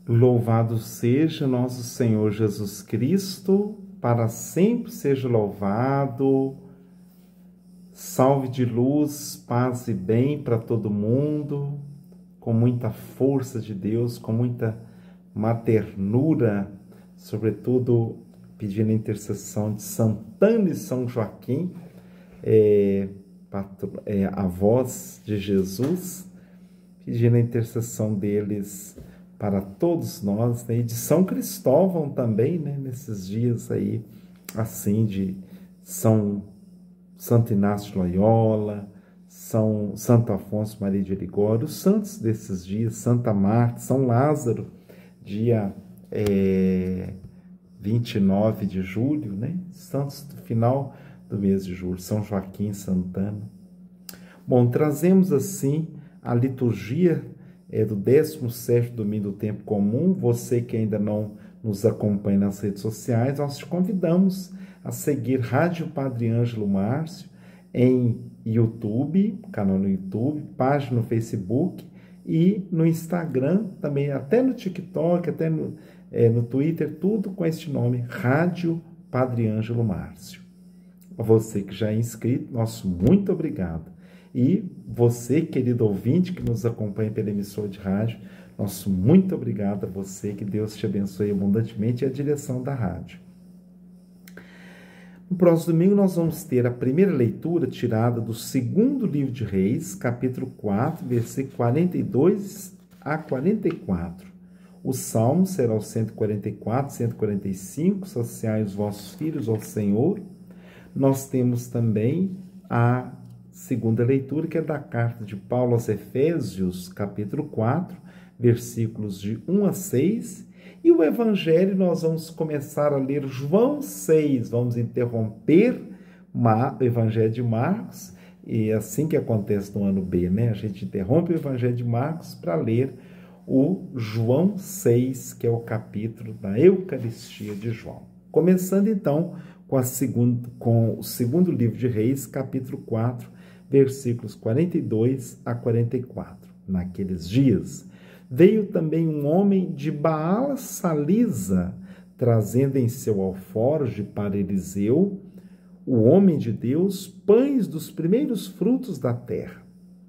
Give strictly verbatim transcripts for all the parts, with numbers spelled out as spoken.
Louvado seja nosso Senhor Jesus Cristo, para sempre seja louvado. Salve de luz, paz e bem para todo mundo, com muita força de Deus, com muita maternura, sobretudo pedindo a intercessão de Santana e São Joaquim, é, patro, é, avós de Jesus, pedindo a intercessão deles para todos nós, né? E de São Cristóvão também, né? Nesses dias aí, assim, de São Santo Inácio de Loyola, São Santo Afonso Maria de Ligório, os santos desses dias, Santa Marta, São Lázaro, dia é, vinte e nove de julho, né? Santos do final do mês de julho, São Joaquim, Santana. Bom, trazemos assim a liturgia é, do décimo sétimo domingo do tempo comum. Você que ainda não nos acompanha nas redes sociais, nós te convidamos a seguir Rádio Padre Ângelo Márcio em YouTube, canal no YouTube, página no Facebook e no Instagram, também até no TikTok, até no, é, no Twitter, tudo com este nome, Rádio Padre Ângelo Márcio. A você que já é inscrito, nosso muito obrigado. E você, querido ouvinte, que nos acompanha pela emissora de rádio, nosso muito obrigado a você, que Deus te abençoe abundantemente e a direção da rádio. No próximo domingo nós vamos ter a primeira leitura tirada do segundo livro de Reis, capítulo quatro, versículo quarenta e dois a quarenta e quatro. O salmo será o cento e quarenta e quatro, cento e quarenta e cinco, saciai os vossos filhos ao Senhor. Nós temos também a segunda leitura, que é da carta de Paulo aos Efésios, capítulo quatro, versículos de um a seis. E o Evangelho, nós vamos começar a ler João seis, vamos interromper o Evangelho de Marcos, e é assim que acontece no ano B, né? A gente interrompe o Evangelho de Marcos para ler o João seis, que é o capítulo da Eucaristia de João. Começando então com, a segundo, com o segundo livro de Reis, capítulo quatro, versículos quarenta e dois a quarenta e quatro. Naqueles dias veio também um homem de Baal-Salisa, trazendo em seu alforje para Eliseu, o homem de Deus, pães dos primeiros frutos da terra.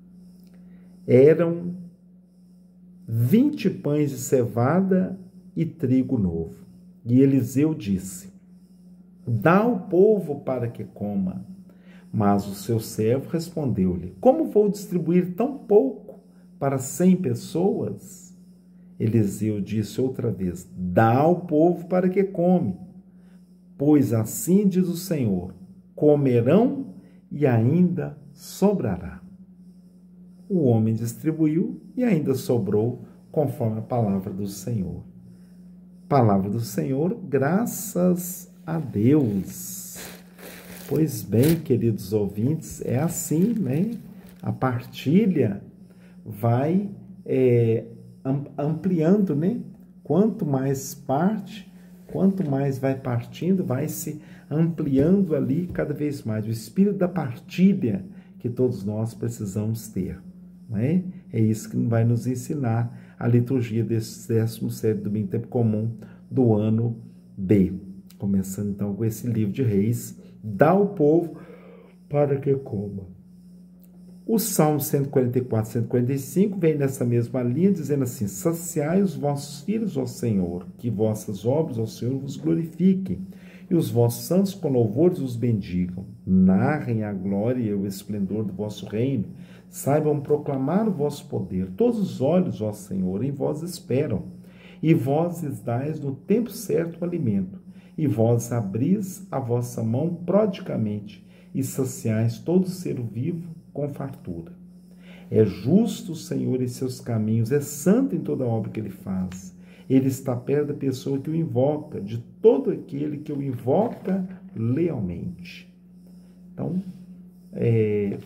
Eram vinte pães de cevada e trigo novo. E Eliseu disse: dá ao povo para que coma. Mas o seu servo respondeu-lhe: como vou distribuir tão pouco para cem pessoas? Eliseu disse outra vez: dá ao povo para que come. Pois assim diz o Senhor: comerão e ainda sobrará. O homem distribuiu e ainda sobrou, conforme a palavra do Senhor. Palavra do Senhor, graças a Deus. Pois bem, queridos ouvintes, é assim, né? A partilha vai é, ampliando, né? Quanto mais parte, quanto mais vai partindo, vai se ampliando ali cada vez mais. O espírito da partilha que todos nós precisamos ter, né? É isso que vai nos ensinar a liturgia desse décimo sétimo domingo tempo comum do ano B. Começando então com esse livro de Reis, dá ao povo para que coma. O Salmo cento e quarenta e quatro, cento e quarenta e cinco vem nessa mesma linha, dizendo assim: saciai os vossos filhos ao Senhor, que vossas obras ao Senhor vos glorifiquem, e os vossos santos com louvores os bendigam. Narrem a glória e o esplendor do vosso reino, saibam proclamar o vosso poder. Todos os olhos, ó Senhor, em vós esperam, e vós lhes dais no tempo certo o alimento. E vós abris a vossa mão prodigamente, e saciais todo ser vivo com fartura. É justo o Senhor em seus caminhos, é santo em toda a obra que ele faz. Ele está perto da pessoa que o invoca, de todo aquele que o invoca lealmente. Então, é,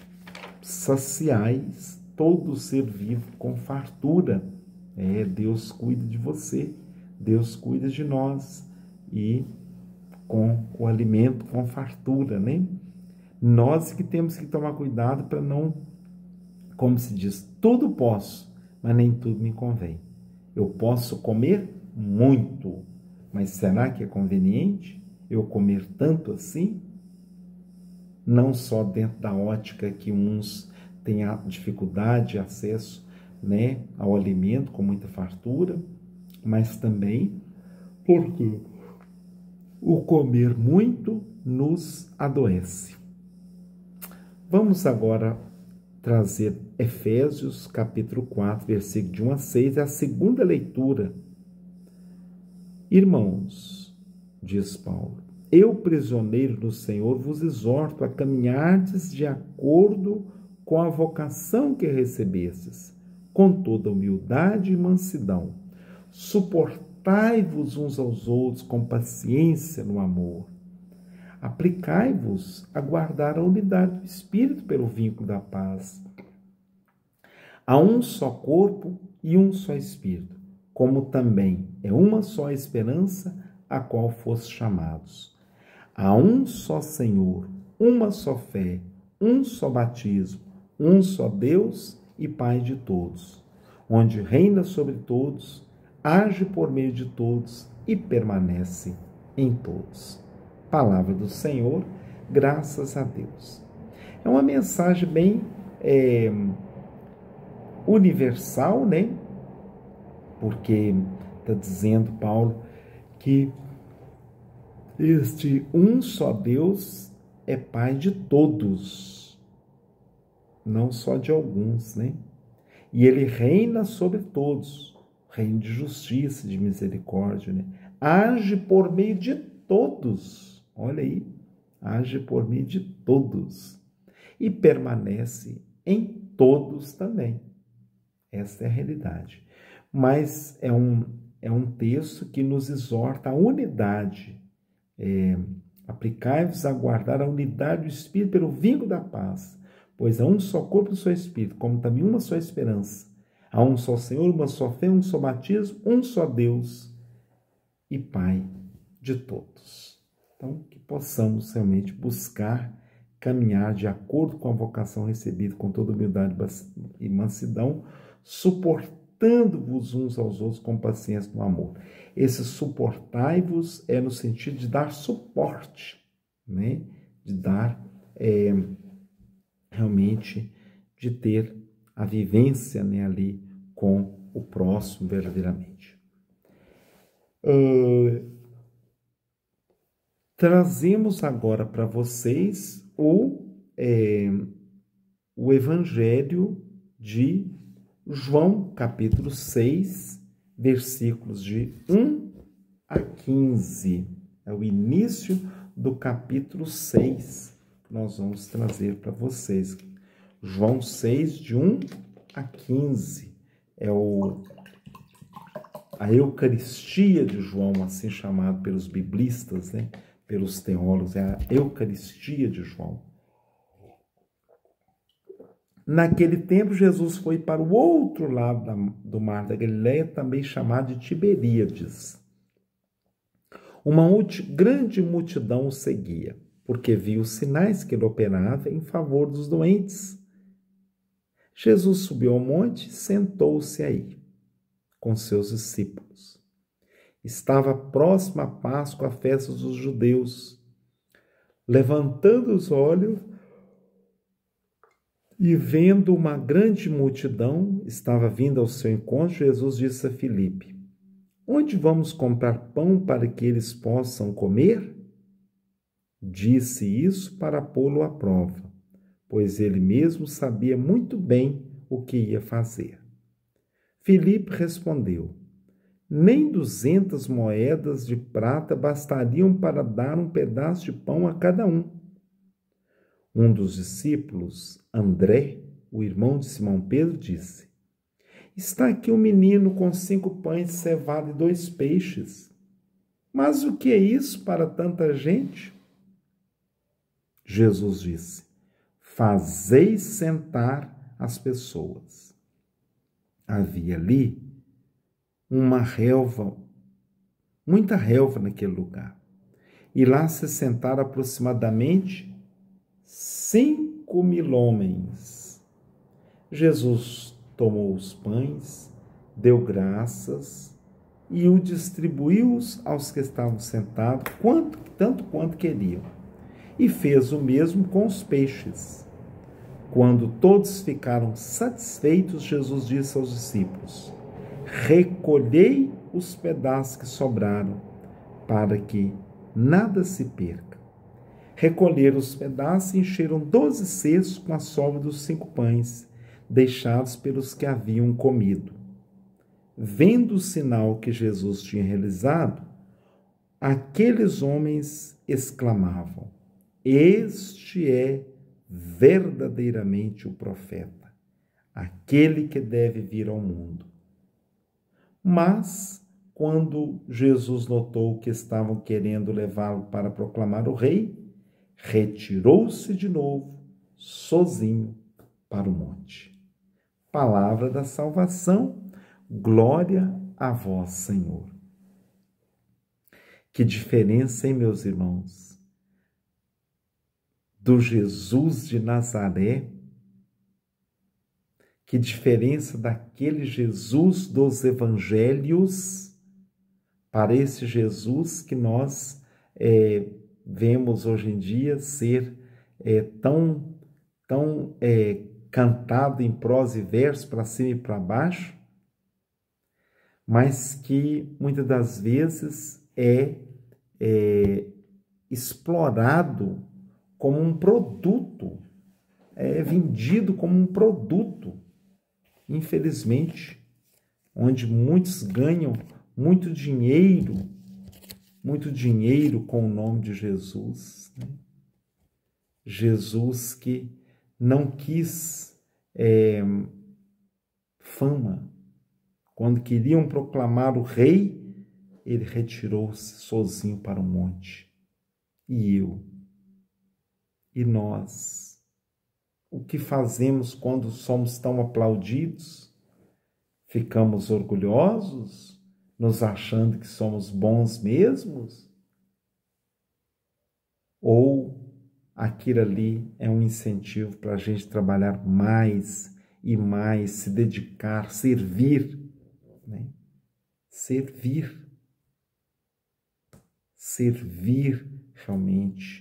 saciais todo ser vivo com fartura. É, Deus cuida de você, Deus cuida de nós. E com o alimento, com fartura, né? Nós que temos que tomar cuidado para não, como se diz, tudo posso, mas nem tudo me convém. Eu posso comer muito, mas será que é conveniente eu comer tanto assim? Não só dentro da ótica que uns têm a dificuldade de acesso, né, ao alimento com muita fartura, mas também porque o comer muito nos adoece. Vamos agora trazer Efésios capítulo quatro, versículo de um a seis, é a segunda leitura. Irmãos, diz Paulo, eu, prisioneiro do Senhor, vos exorto a caminhardes de acordo com a vocação que recebestes, com toda humildade e mansidão. Suportai-vos uns aos outros com paciência no amor. Aplicai-vos a guardar a unidade do Espírito pelo vínculo da paz. Há um só corpo e um só Espírito, como também é uma só esperança a qual foste chamados. Há um só Senhor, uma só fé, um só batismo, um só Deus e Pai de todos, onde reina sobre todos, age por meio de todos e permanece em todos. Palavra do Senhor, graças a Deus. É uma mensagem bem é, universal, né? Porque está dizendo Paulo que este um só Deus é Pai de todos, não só de alguns, né? E ele reina sobre todos, reino de justiça, de misericórdia, né? Age por meio de todos, olha aí, age por meio de todos e permanece em todos também. Essa é a realidade. Mas é um, é um texto que nos exorta à unidade. É, aplicai-vos a guardar a unidade do Espírito pelo vínculo da paz, pois há um só corpo e um só Espírito, como também uma só esperança. Há um só Senhor, uma só fé, um só batismo, um só Deus e Pai de todos. Então, que possamos realmente buscar caminhar de acordo com a vocação recebida, com toda humildade e mansidão, suportando-vos uns aos outros com paciência no amor. Esse suportai-vos é no sentido de dar suporte, né? De dar, é, realmente, de ter a vivência, né, ali com o próximo verdadeiramente. Uh, trazemos agora para vocês o, é, o Evangelho de João, capítulo seis, versículos de um a quinze. É o início do capítulo seis que nós vamos trazer para vocês. João seis, de um a quinze. É o, a Eucaristia de João, assim chamado pelos biblistas, né? Pelos teólogos, é a Eucaristia de João. Naquele tempo, Jesus foi para o outro lado da, do mar da Galileia, também chamado de Tiberíades. Uma multi, grande multidão o seguia, porque viu os sinais que ele operava em favor dos doentes. Jesus subiu ao monte e sentou-se aí, com seus discípulos. Estava próxima a Páscoa, a festa dos judeus. Levantando os olhos e vendo uma grande multidão, estava vindo ao seu encontro, Jesus disse a Filipe: onde vamos comprar pão para que eles possam comer? Disse isso para pô-lo à prova, pois ele mesmo sabia muito bem o que ia fazer. Filipe respondeu: nem duzentas moedas de prata bastariam para dar um pedaço de pão a cada um. Um dos discípulos, André, o irmão de Simão Pedro, disse: está aqui um menino com cinco pães de cevada e dois peixes. Mas o que é isso para tanta gente? Jesus disse: fazeis sentar as pessoas. Havia ali uma relva, muita relva naquele lugar. E lá se sentaram aproximadamente cinco mil homens. Jesus tomou os pães, deu graças e o distribuiu aos que estavam sentados, quanto, tanto quanto queriam. E fez o mesmo com os peixes. Quando todos ficaram satisfeitos, Jesus disse aos discípulos: recolhei os pedaços que sobraram, para que nada se perca. Recolheram os pedaços e encheram doze cestos com a sobra dos cinco pães, deixados pelos que haviam comido. Vendo o sinal que Jesus tinha realizado, aqueles homens exclamavam: este é verdadeiramente o profeta, aquele que deve vir ao mundo. Mas, quando Jesus notou que estavam querendo levá-lo para proclamar o rei, retirou-se de novo, sozinho, para o monte. Palavra da salvação, glória a vós, Senhor. Que diferença, hein, meus irmãos? Do Jesus de Nazaré, que diferença daquele Jesus dos evangelhos para esse Jesus que nós é, vemos hoje em dia ser é, tão, tão é, cantado em prosa e verso para cima e para baixo, mas que muitas das vezes é, é explorado como um produto, é vendido como um produto, infelizmente, onde muitos ganham muito dinheiro, muito dinheiro com o nome de Jesus. Né? Jesus que não quis é, fama. Quando queriam proclamar o rei, ele retirou-se sozinho para o monte. E eu? E nós? O que fazemos quando somos tão aplaudidos? Ficamos orgulhosos, nos achando que somos bons mesmos? Ou aquilo ali é um incentivo para a gente trabalhar mais e mais, se dedicar, servir, né? Servir. Servir realmente.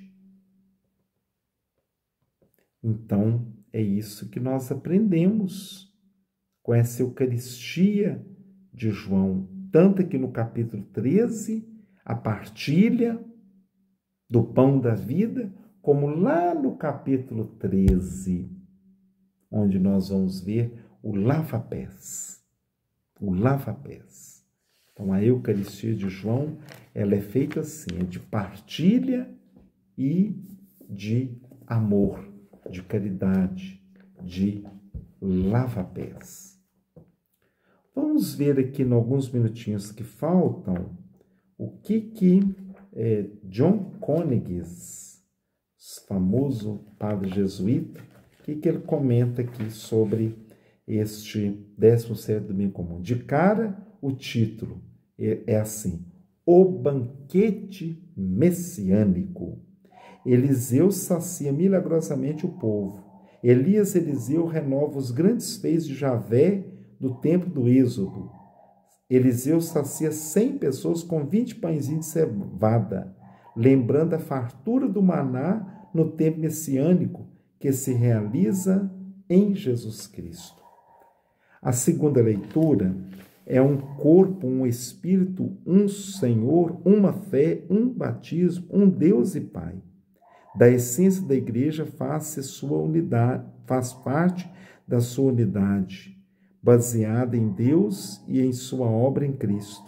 Então, é isso que nós aprendemos com essa Eucaristia de João, tanto aqui no capítulo treze, a partilha do pão da vida, como lá no capítulo treze, onde nós vamos ver o lava-pés. O lava-pés. Então, a Eucaristia de João, ela é feita assim, é de partilha e de amor, de caridade, de lava-pés. Vamos ver aqui, em alguns minutinhos que faltam, o que que é, John Coneges, famoso padre jesuíta, o que que ele comenta aqui sobre este décimo sétimo domingo comum. De cara, o título é, é assim: O Banquete Messiânico. Eliseu sacia milagrosamente o povo. Elias Eliseu renova os grandes feitos de Javé do tempo do Êxodo. Eliseu sacia cem pessoas com vinte pãezinhos de cevada, lembrando a fartura do maná no tempo messiânico que se realiza em Jesus Cristo. A segunda leitura é um corpo, um espírito, um Senhor, uma fé, um batismo, um Deus e Pai. Da essência da igreja faz sua unidade, faz parte da sua unidade, baseada em Deus e em sua obra em Cristo.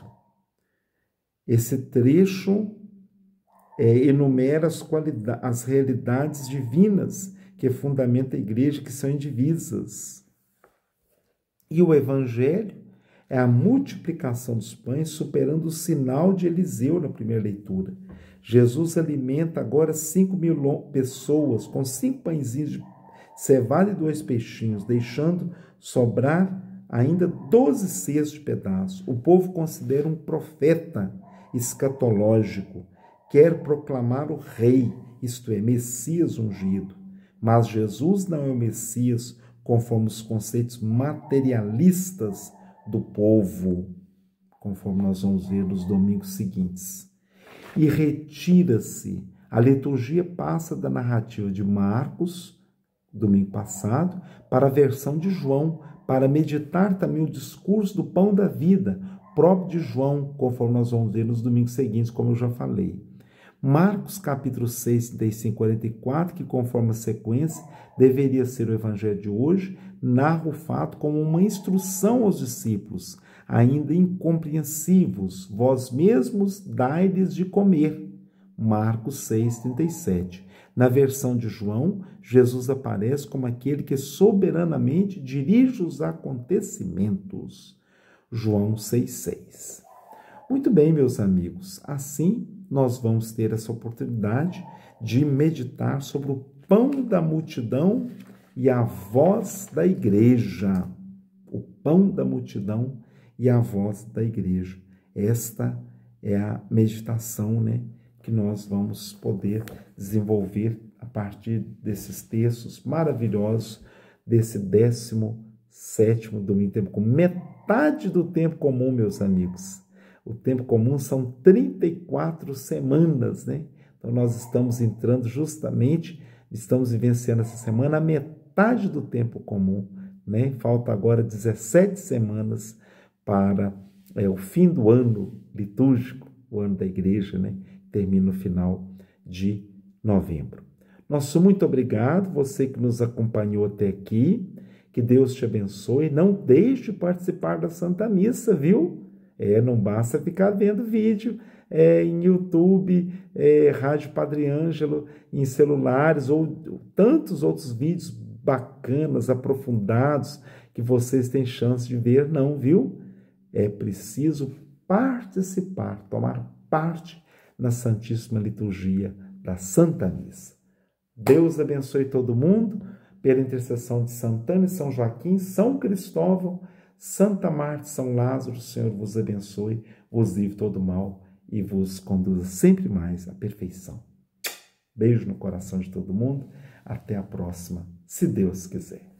Esse trecho é, enumera as, qualidades, as realidades divinas que fundamentam a igreja, que são indivisas. E o evangelho é a multiplicação dos pães, superando o sinal de Eliseu na primeira leitura. Jesus alimenta agora cinco mil pessoas com cinco pãezinhos de cevada e dois peixinhos, deixando sobrar ainda doze cestos de pedaços. O povo considera um profeta escatológico, quer proclamar o rei, isto é, Messias ungido. Mas Jesus não é o Messias conforme os conceitos materialistas do povo, conforme nós vamos ver nos domingos seguintes. E retira-se. A liturgia passa da narrativa de Marcos, domingo passado, para a versão de João, para meditar também o discurso do pão da vida, próprio de João, conforme nós vamos ver nos domingos seguintes, como eu já falei. Marcos, capítulo seis, trinta e cinco, quarenta e quatro, que conforme a sequência, deveria ser o evangelho de hoje, narra o fato como uma instrução aos discípulos, ainda incompreensivos, vós mesmos dai-lhes de comer. Marcos seis, trinta e sete. Na versão de João, Jesus aparece como aquele que soberanamente dirige os acontecimentos. João seis, seis. Muito bem, meus amigos, assim nós vamos ter essa oportunidade de meditar sobre o pão da multidão e a voz da igreja. O pão da multidão e a voz da igreja. Esta é a meditação, né, que nós vamos poder desenvolver a partir desses textos maravilhosos desse décimo sétimo domingo tempo comum, metade do tempo comum, meus amigos. O tempo comum são trinta e quatro semanas, né? Então nós estamos entrando justamente, estamos vivenciando essa semana a metade do tempo comum, né? Falta agora dezessete semanas para é, o fim do ano litúrgico, o ano da igreja, né? Termina no final de novembro. Nosso muito obrigado, você que nos acompanhou até aqui, que Deus te abençoe, não deixe de participar da Santa Missa, viu? É, não basta ficar vendo vídeo é, em YouTube, é, Rádio Padre Ângelo, em celulares, ou tantos outros vídeos bacanas, aprofundados, que vocês têm chance de ver, não, viu? É preciso participar, tomar parte na Santíssima Liturgia da Santa Missa. Deus abençoe todo mundo, pela intercessão de Santana e São Joaquim, São Cristóvão, Santa Marta e São Lázaro, o Senhor vos abençoe, vos livre todo mal e vos conduza sempre mais à perfeição. Beijo no coração de todo mundo, até a próxima, se Deus quiser.